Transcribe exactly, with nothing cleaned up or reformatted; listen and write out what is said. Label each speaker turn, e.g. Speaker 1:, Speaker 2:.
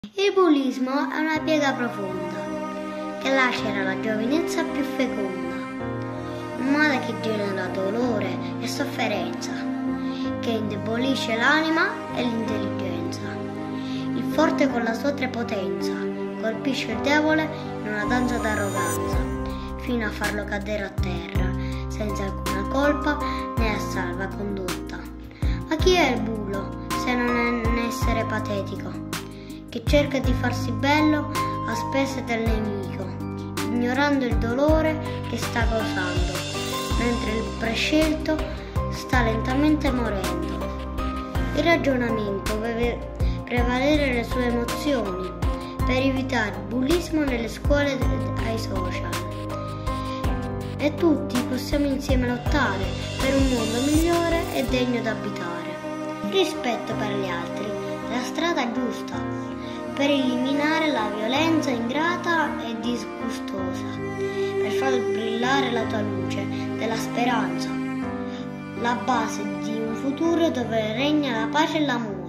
Speaker 1: Il bullismo è una piega profonda che lacera la giovinezza più feconda, un male che genera dolore e sofferenza, che indebolisce l'anima e l'intelligenza. Il forte con la sua prepotenza colpisce il debole in una danza d'arroganza, fino a farlo cadere a terra, senza alcuna colpa né a salvacondotta. Ma chi è il bullo se non è un essere patetico, che cerca di farsi bello a spese del nemico, ignorando il dolore che sta causando, mentre il prescelto sta lentamente morendo. Il ragionamento deve prevalere le sue emozioni per evitare il bullismo nelle scuole e ai social. E tutti possiamo insieme lottare per un mondo migliore e degno d'abitare. Rispetto per gli altri, la strada giusta per eliminare la violenza ingrata e disgustosa, per far brillare la tua luce della speranza, la base di un futuro dove regna la pace e l'amore.